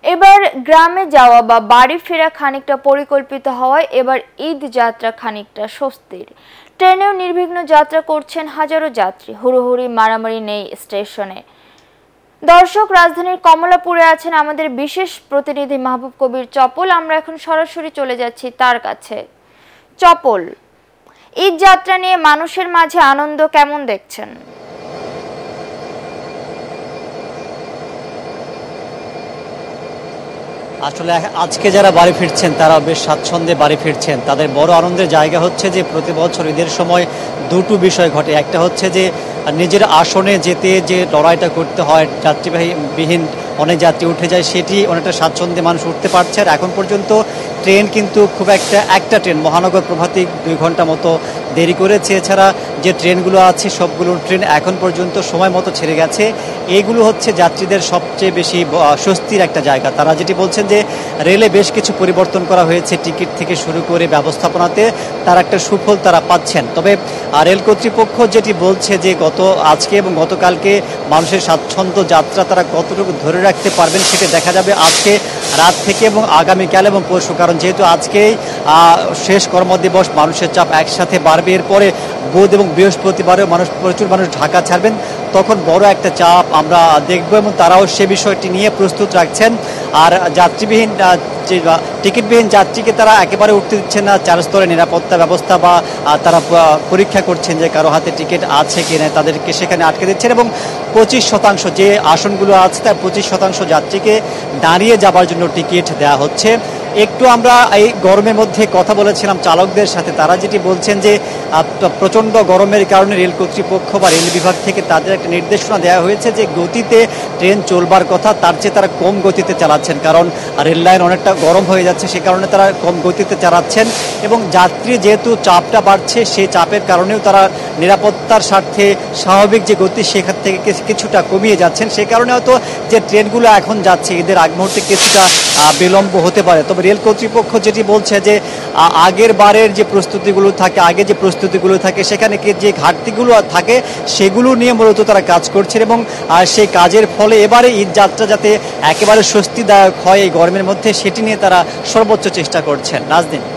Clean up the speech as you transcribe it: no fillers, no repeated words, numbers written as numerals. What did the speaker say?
এবার গ্রামে যাওয়া বা বাড়ি ফেরা খানিকটা পরিকল্পিত হওয়ায় এবার ঈদ যাত্রা খানিকটা স্বস্তির। ট্রেনেও নির্বিঘ্ন যাত্রা করছেন হাজারো যাত্রী, হুড়োহুড়ি মারামারি নেই স্টেশনে। দর্শক, রাজধানীর কমলাপুরে আছেন আমাদের বিশেষ প্রতিনিধি মাহবুব কবির চপল। আমরা এখন সরাসরি চলে যাচ্ছি তার কাছে। চপল, ঈদ যাত্রা নিয়ে মানুষের মাঝে আনন্দ কেমন দেখছেন? আসলে আজকে যারা বাড়ি ফিরছেন তারা বেশ স্বাচ্ছন্দ্যে বাড়ি ফিরছেন। তাদের বড় আনন্দের জায়গা হচ্ছে যে প্রতি বছর ঈদের সময় দুটো বিষয় ঘটে। একটা হচ্ছে যে নিজের আসনে যেতে যে লড়াইটা করতে হয়, যাত্রীবাহীবিহীন অনেক যাত্রী উঠে যায়, সেটি অনেকটা স্বাচ্ছন্দ্যে মানুষ উঠতে পারছে। আর এখন পর্যন্ত ট্রেন কিন্তু খুব একটা ট্রেন মহানগর প্রভাতী 2 ঘন্টা মতো দেরি করেছে। এছাড়া যে ট্রেনগুলো আছে সবগুলো ট্রেন এখন পর্যন্ত সময় মতো ছেড়ে গেছে। এইগুলো হচ্ছে যাত্রীদের সবচেয়ে বেশি স্বস্তির একটা জায়গা। তারা যেটি বলছেন যে রেলে বেশ কিছু পরিবর্তন করা হয়েছে, টিকিট থেকে শুরু করে ব্যবস্থাপনাতে তার একটা সুফল তারা পাচ্ছেন। তবে রেল কর্তৃপক্ষ যেটি বলছে যে আজকে এবং গতকালকে মানুষের স্বাচ্ছন্দ্য যাত্রা তারা কতটুকু ধরে রাখতে পারবেন সেটা দেখা যাবে আজকে রাত থেকে এবং আগামীকাল এবং পরশু। কারণ যেহেতু আজকেই শেষ কর্মদিবস, মানুষের চাপ একসাথে বাড়বে। এরপরে বুধ এবং বৃহস্পতিবারেও প্রচুর মানুষ ঢাকা ছাড়বেন, তখন বড় একটা চাপ আমরা দেখব এবং তারাও সে বিষয়টি নিয়ে প্রস্তুত রাখছেন। আর যাত্রীবিহীন যে টিকিটবিহীন যাত্রীকে তারা একেবারে উঠতে দিচ্ছেন না। 4 স্তরের নিরাপত্তা ব্যবস্থা বা তারা পরীক্ষা করছেন যে কারো হাতে টিকিট আছে কিনা, তাদেরকে সেখানে আটকে দিচ্ছেন। এবং 25% যে আসনগুলো আছে তার 25% যাত্রীকে দাঁড়িয়ে যাবার জন্য টিকিট দেওয়া হচ্ছে। একটু আমরা এই গরমের মধ্যে কথা বলেছিলাম চালকদের সাথে, তারা যেটি বলছেন যে প্রচণ্ড গরমের কারণে রেল কর্তৃপক্ষ বা রেল বিভাগ থেকে তাদের একটা নির্দেশনা দেওয়া হয়েছে যে গতিতে ট্রেন চলবার কথা তার চেয়ে তারা কম গতিতে চালাচ্ছেন। কারণ রেল লাইন অনেকটা গরম হয়ে যাচ্ছে, সে কারণে তারা কম গতিতে চালাচ্ছেন। এবং যাত্রী যেহেতু চাপটা বাড়ছে, সেই চাপের কারণেও তারা নিরাপত্তার স্বার্থে স্বাভাবিক যে গতি সেখান থেকে কিছুটা কমিয়ে যাচ্ছেন। সে কারণে হয়তো যে ট্রেনগুলো এখন যাচ্ছে ঈদের আগ মুহূর্তে কিছুটা বিলম্ব হতে পারে। তবে রেল কর্তৃপক্ষ যেটি বলছে যে আগের বারের যে প্রস্তুতিগুলো থাকে সেখানে যে ঘাটতিগুলো থাকে সেগুলো নিয়ে মূলত তারা কাজ করছেন। এবং সেই কাজের ফলে এবারে ঈদ যাত্রা যাতে একেবারে স্বস্তিদায়ক হয় এই গরমের মধ্যে, সেটি নিয়ে তারা সর্বোচ্চ চেষ্টা করছেন। নাজদিন।